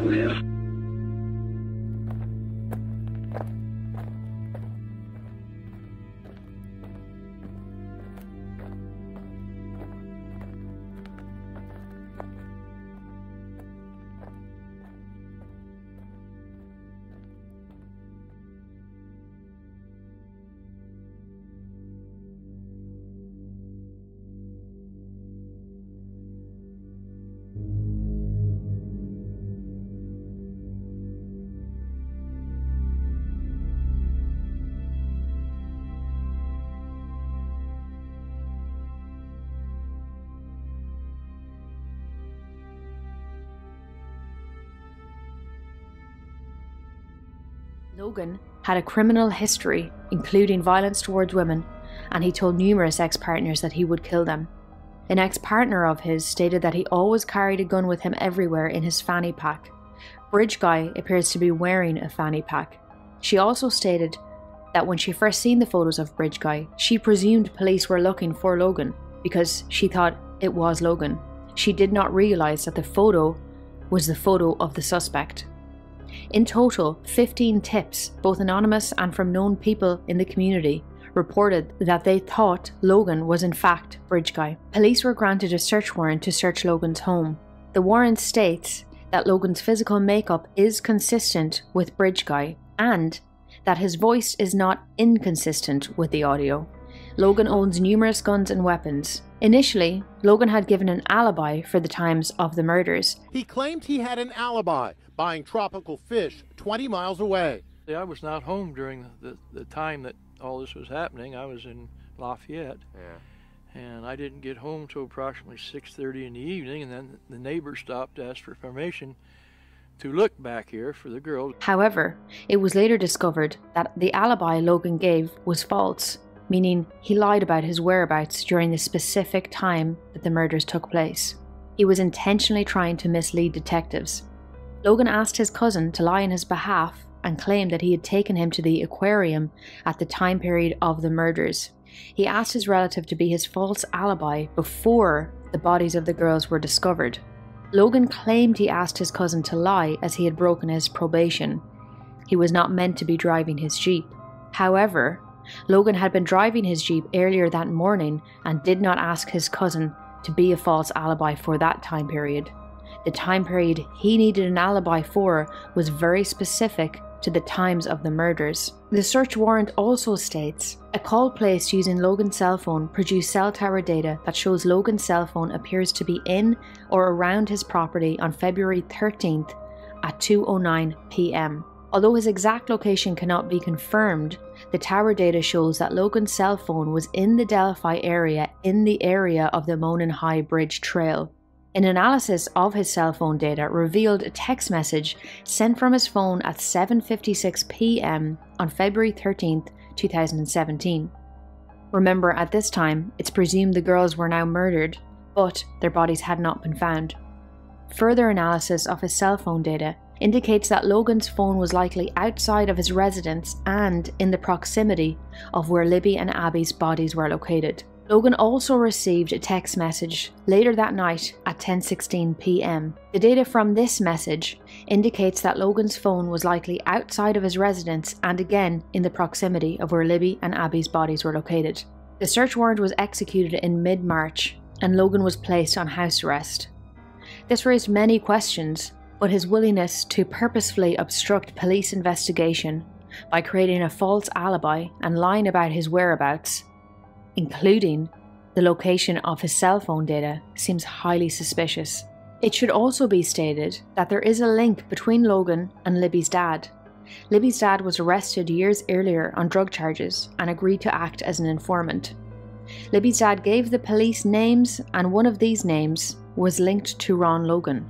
Logan had a criminal history, including violence towards women, and he told numerous ex-partners that he would kill them. An ex-partner of his stated that he always carried a gun with him everywhere in his fanny pack. Bridge Guy appears to be wearing a fanny pack. She also stated that when she first seen the photos of Bridge Guy, she presumed police were looking for Logan because she thought it was Logan. She did not realise that the photo was the photo of the suspect. In total, 15 tips, both anonymous and from known people in the community, reported that they thought Logan was in fact Bridge Guy. Police were granted a search warrant to search Logan's home. The warrant states that Logan's physical makeup is consistent with Bridge Guy and that his voice is not inconsistent with the audio. Logan owns numerous guns and weapons. Initially, Logan had given an alibi for the times of the murders. He claimed he had an alibi, buying tropical fish 20 miles away. I was not home during the time that all this was happening. I was in Lafayette. Yeah. And I didn't get home till approximately 6:30 in the evening, and then the neighbor stopped to ask for permission to look back here for the girls. However, it was later discovered that the alibi Logan gave was false, meaning he lied about his whereabouts during the specific time that the murders took place. He was intentionally trying to mislead detectives. Logan asked his cousin to lie on his behalf and claimed that he had taken him to the aquarium at the time period of the murders. He asked his relative to be his false alibi before the bodies of the girls were discovered. Logan claimed he asked his cousin to lie as he had broken his probation. He was not meant to be driving his Jeep. However, Logan had been driving his Jeep earlier that morning and did not ask his cousin to be a false alibi for that time period. The time period he needed an alibi for was very specific to the times of the murders. The search warrant also states, a call placed using Logan's cell phone produced cell tower data that shows Logan's cell phone appears to be in or around his property on February 13th at 2:09 p.m. Although his exact location cannot be confirmed, the tower data shows that Logan's cell phone was in the Delphi area, in the area of the Monon High Bridge Trail. An analysis of his cell phone data revealed a text message sent from his phone at 7:56 p.m. on February 13th, 2017. Remember, at this time, it's presumed the girls were now murdered, but their bodies had not been found. Further analysis of his cell phone data indicates that Logan's phone was likely outside of his residence and in the proximity of where Libby and Abby's bodies were located. Logan also received a text message later that night at 10:16 p.m. The data from this message indicates that Logan's phone was likely outside of his residence and again in the proximity of where Libby and Abby's bodies were located. The search warrant was executed in mid-March and Logan was placed on house arrest. This raised many questions, but his willingness to purposefully obstruct police investigation by creating a false alibi and lying about his whereabouts, including the location of his cell phone data, seems highly suspicious. It should also be stated that there is a link between Logan and Libby's dad. Libby's dad was arrested years earlier on drug charges and agreed to act as an informant. Libby's dad gave the police names, and one of these names was linked to Ron Logan.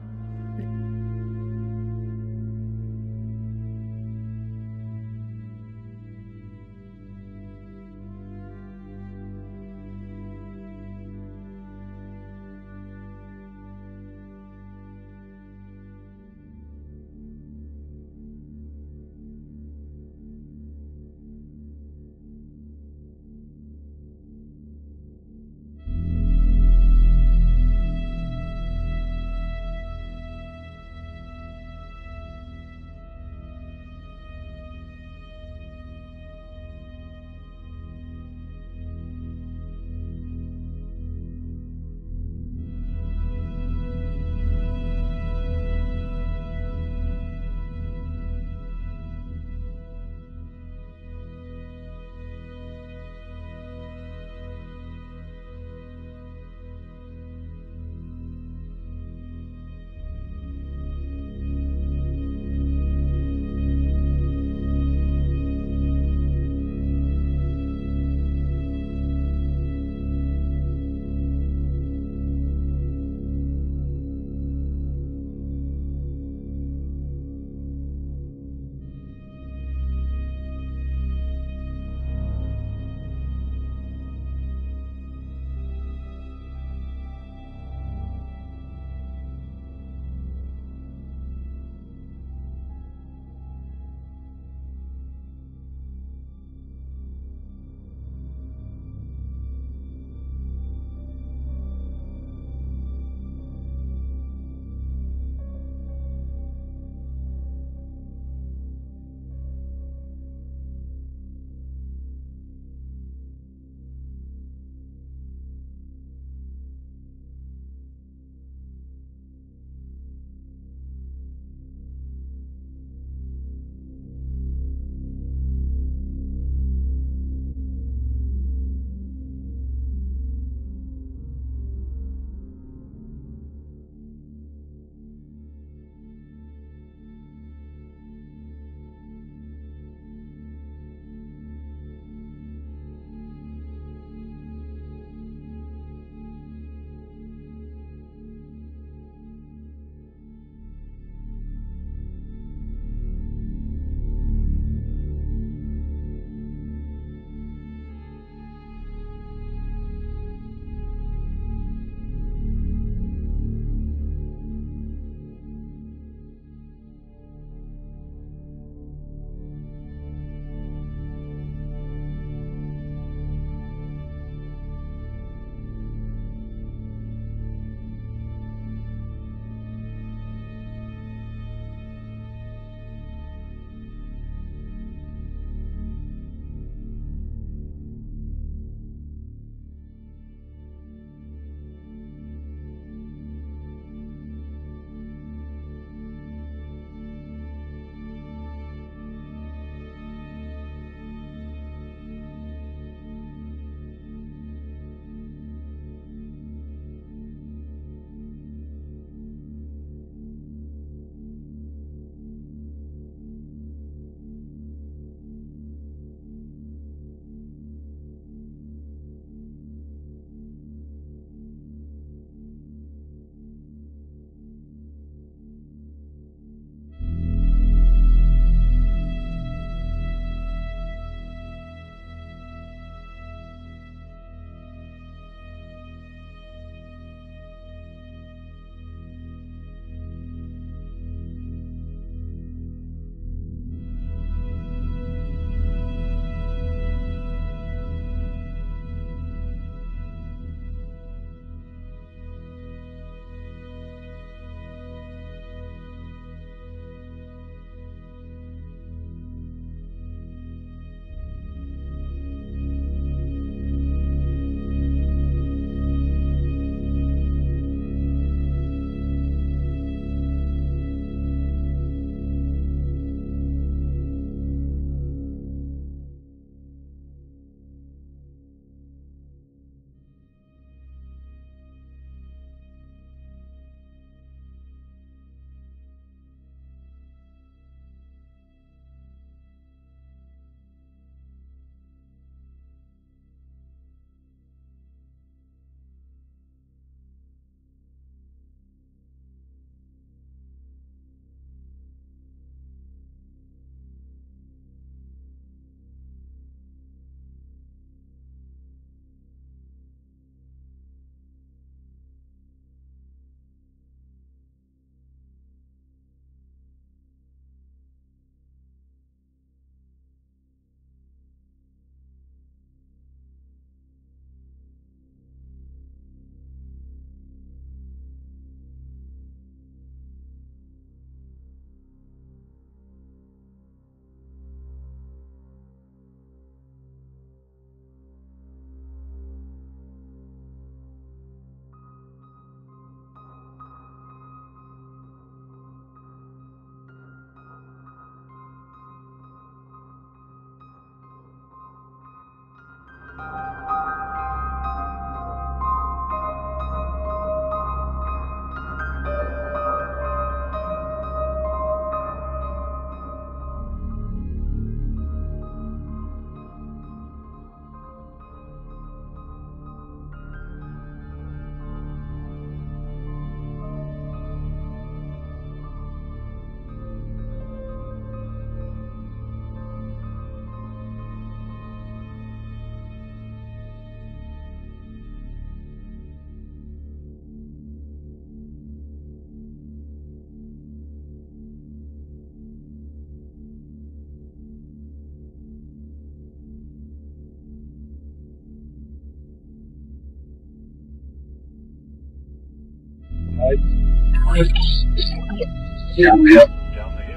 Down the hill.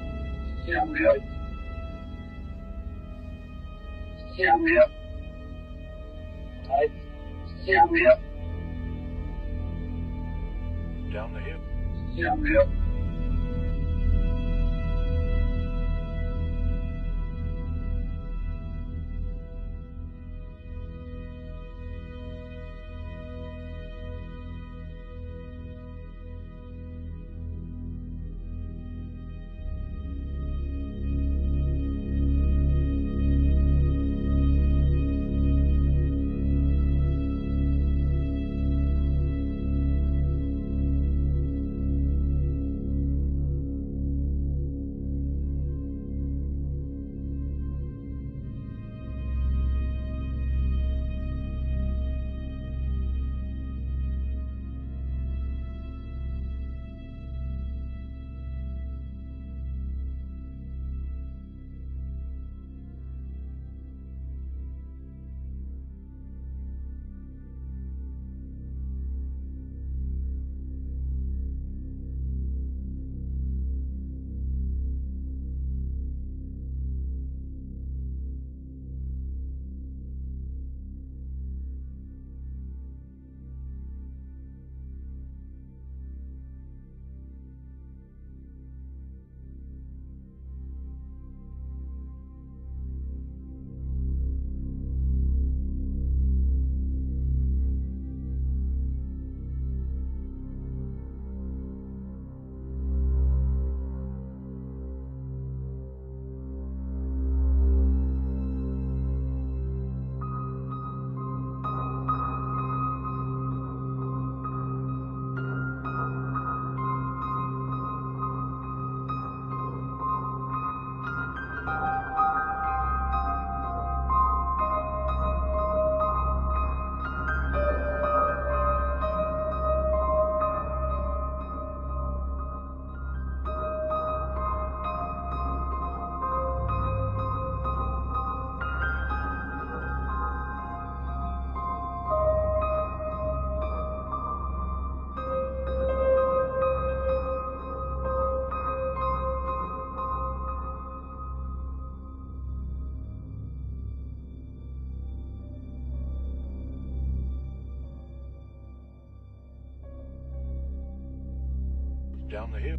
Down the hill.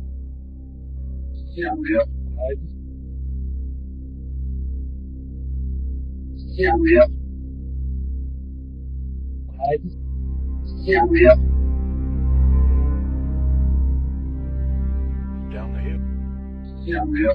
Down the hill.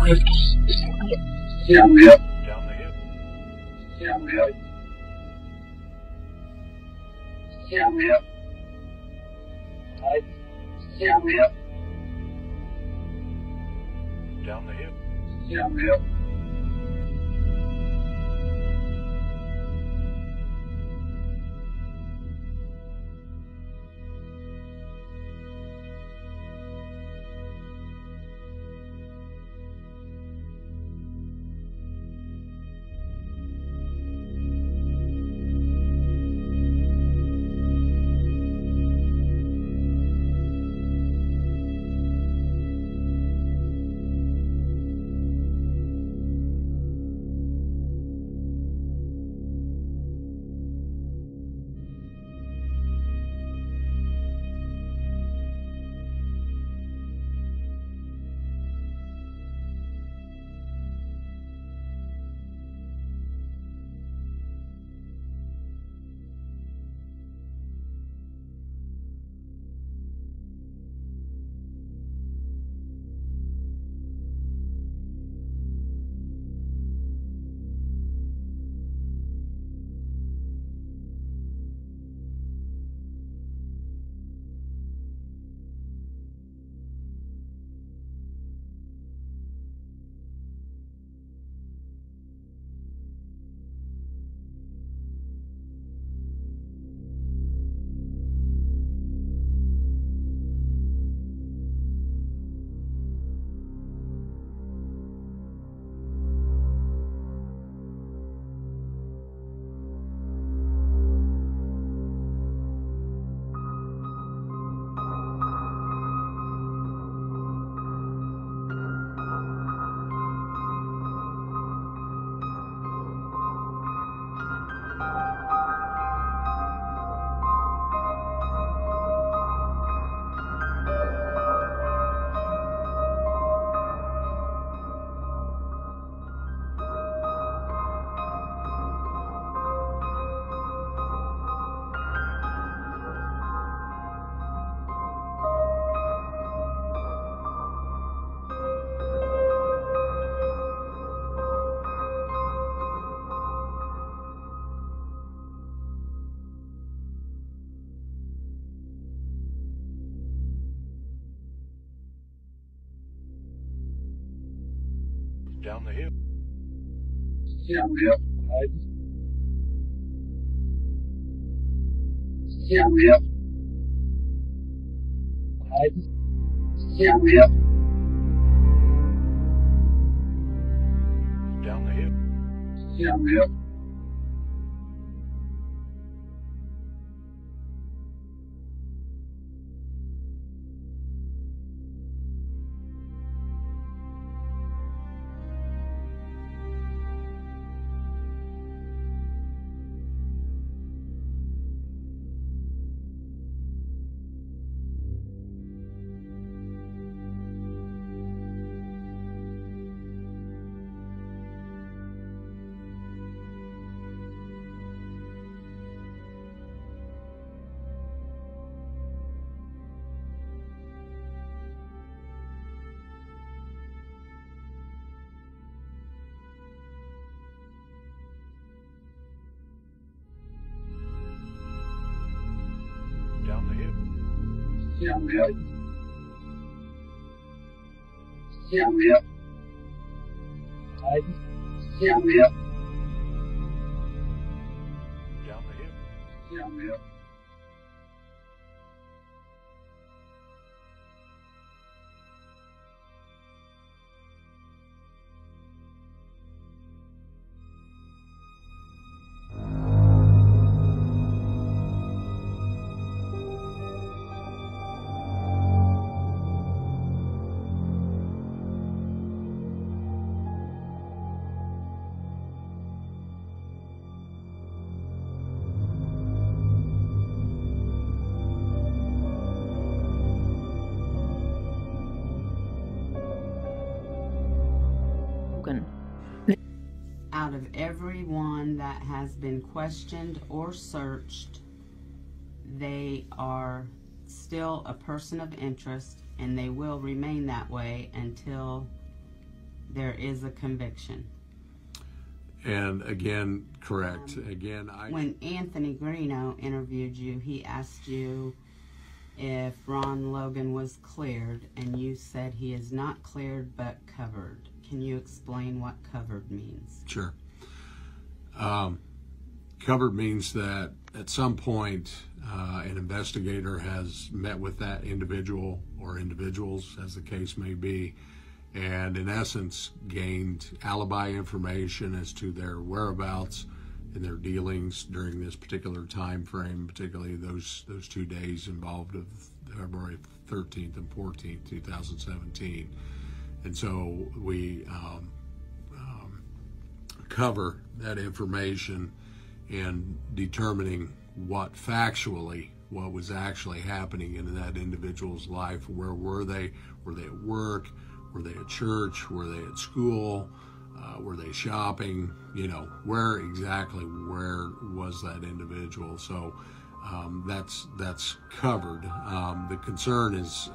Down the hill. Down the hill. Down the hill. Down the hill. Down the hill. Down the hill. Down the hill. Down the hill. Down the hill. Down the hill. Down the hill. Down the hill. Down the hill. Down the hill. Down the hill. Down the hill. Down the hill. Down the hill. Logan. Out of everyone that has been questioned or searched, they are still a person of interest, and they will remain that way until there is a conviction. And again, correct. When Anthony Greeno interviewed you, he asked you if Ron Logan was cleared, and you said he is not cleared but covered. Can you explain what covered means? Sure. Covered means that at some point an investigator has met with that individual or individuals, as the case may be, and in essence gained alibi information as to their whereabouts and their dealings during this particular time frame, particularly those 2 days involved of February 13th and 14th, 2017. And so we cover that information in determining what was actually happening in that individual's life. Where were they? Were they at work? Were they at church? Were they at school? Were they shopping? Where was that individual? So that's covered. The concern is,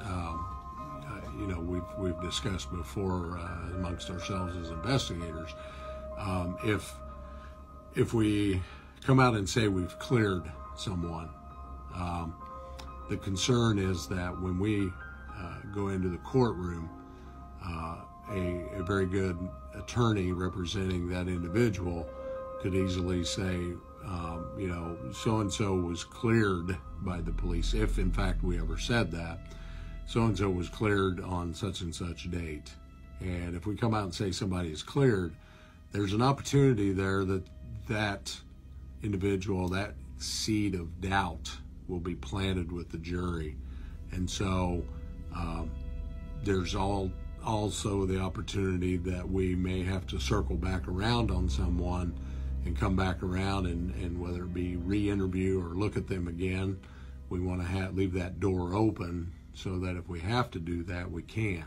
we've discussed before amongst ourselves as investigators, if we come out and say we've cleared someone, the concern is that when we go into the courtroom, a very good attorney representing that individual could easily say, so-and-so was cleared by the police, if in fact we ever said that. So-and-so was cleared on such and such date. And if we come out and say somebody is cleared, there's an opportunity there that individual, that seed of doubt will be planted with the jury. And so there's also the opportunity that we may have to circle back around on someone and come back around and whether it be re-interview or look at them again, we want to leave that door open so that if we have to do that, we can.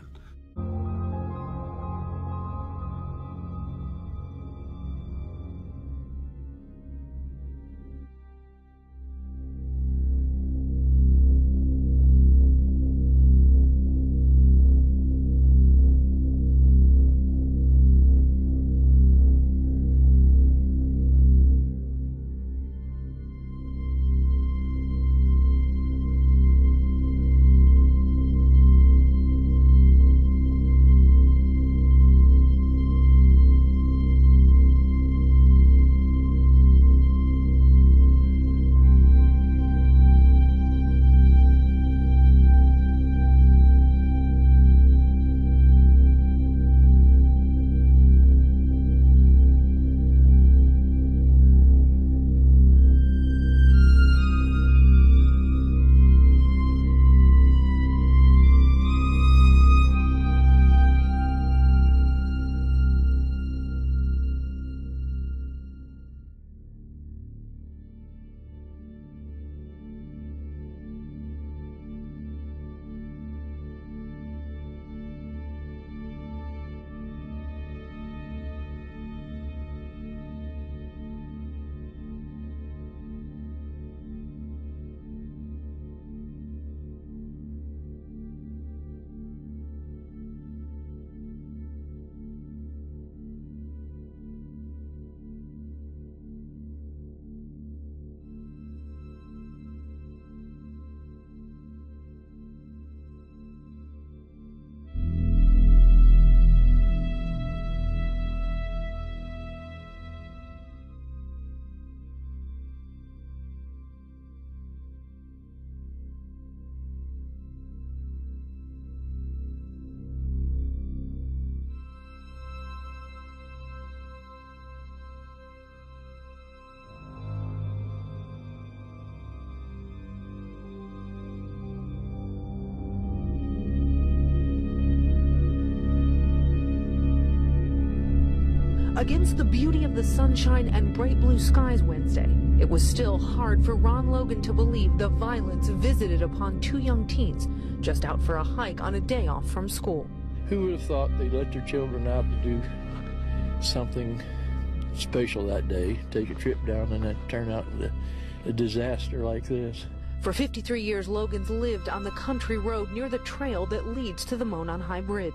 Against the beauty of the sunshine and bright blue skies Wednesday, it was still hard for Ron Logan to believe the violence visited upon two young teens just out for a hike on a day off from school. Who would have thought they'd let their children out to do something special that day, take a trip down, and then turn out into a disaster like this? For 53 years, Logan's lived on the country road near the trail that leads to the Monon High Bridge.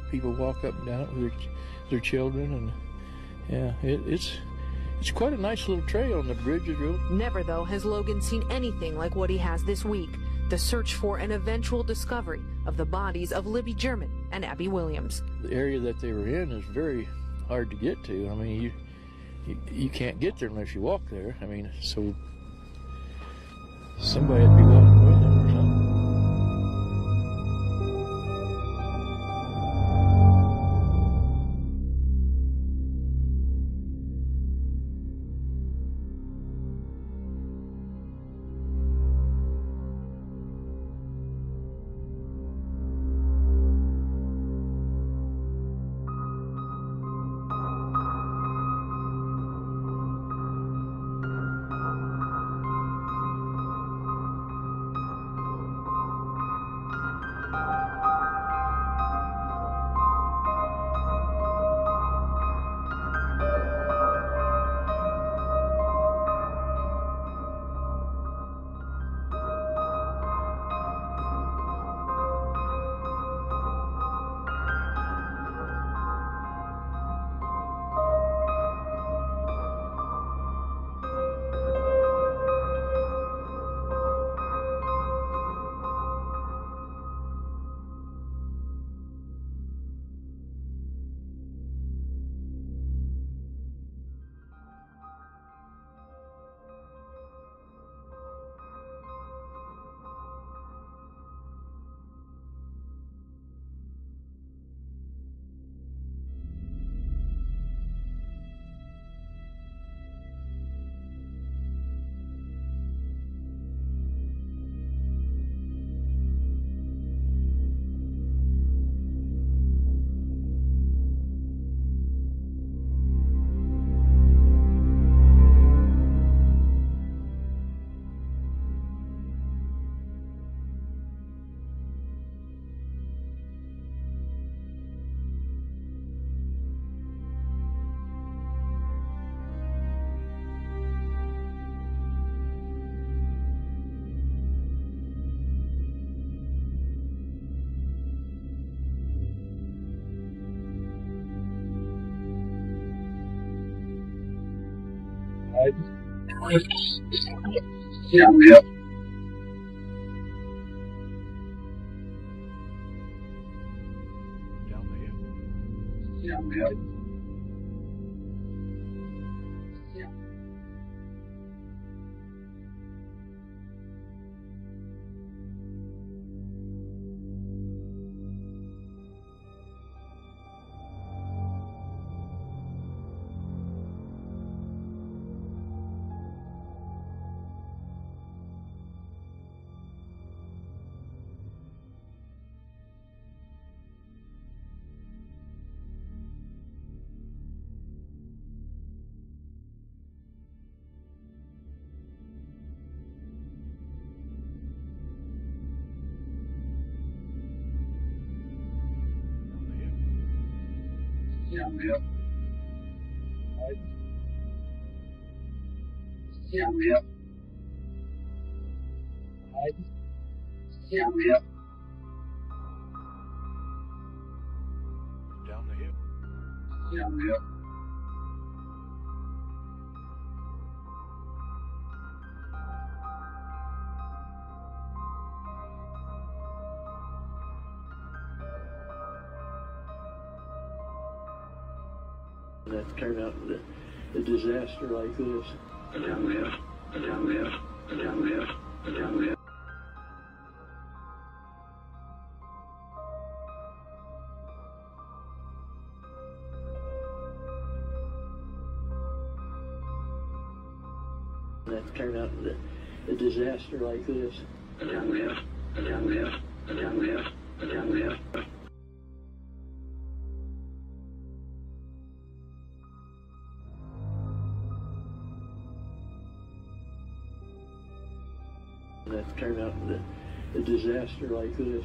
People walk up and down it with their children, and yeah, it's quite a nice little trail, and the bridge is real. Never, though, has Logan seen anything like what he has this week. The search for an eventual discovery of the bodies of Libby German and Abby Williams. The area that they were in is very hard to get to. I mean, you can't get there unless you walk there. I mean, so somebody had to be walking with them or something. Yeah. That turned out a disaster like this. That turned out a disaster like this. That turned out a disaster like this.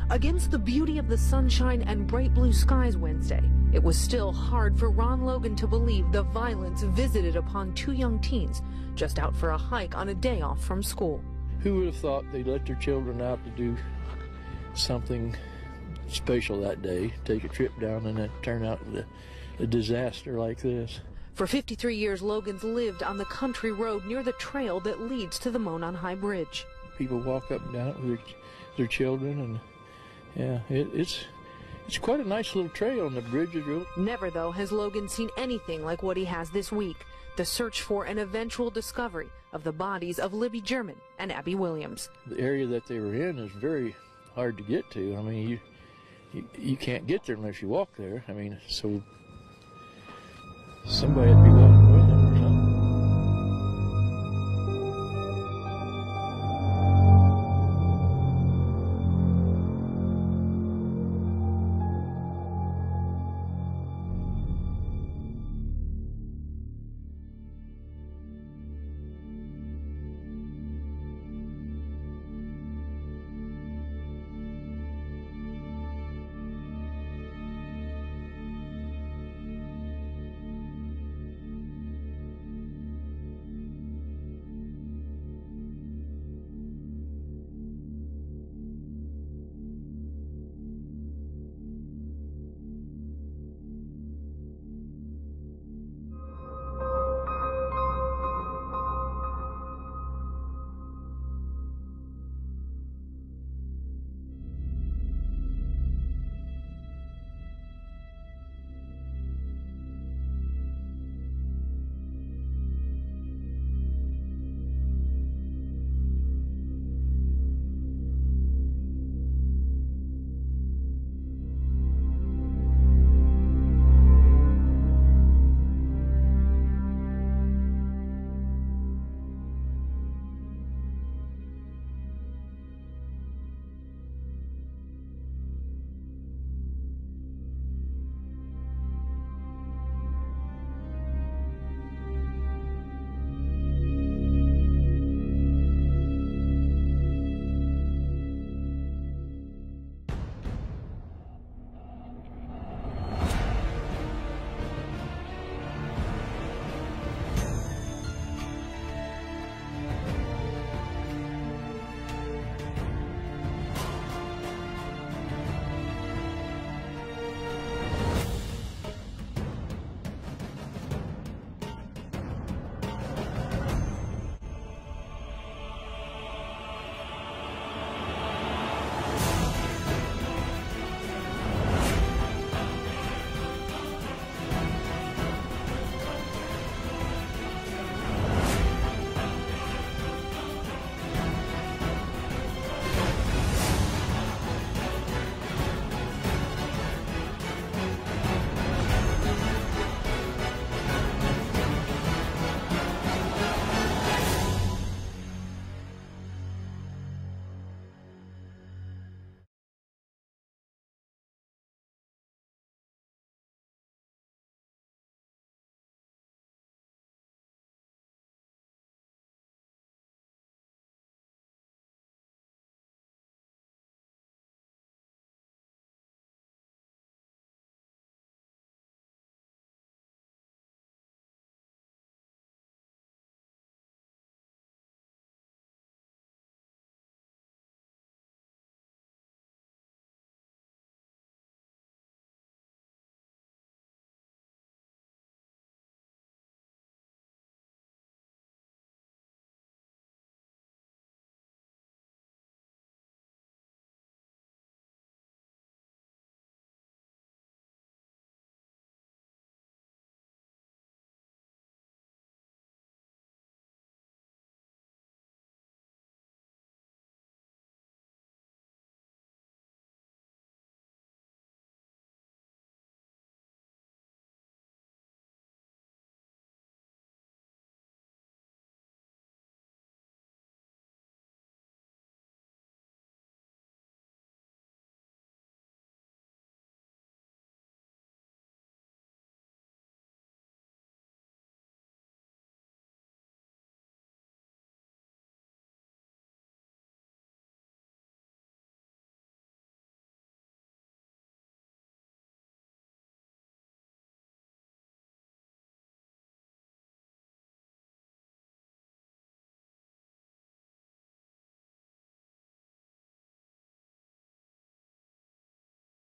Against the beauty of the sunshine and bright blue skies Wednesday, it was still hard for Ron Logan to believe the violence visited upon two young teens just out for a hike on a day off from school. Who would have thought they'd let their children out to do something special that day, take a trip down, and it turn out a disaster like this? For 53 years, Logan's lived on the country road near the trail that leads to the Monon High Bridge. People walk up and down it with their children, and yeah, it's quite a nice little trail, and the bridge is real. Never, though, has Logan seen anything like what he has this week, the search for an eventual discovery of the bodies of Libby German and Abby Williams. The area that they were in is very hard to get to. I mean, you can't get there unless you walk there. I mean, so somebody had to be walking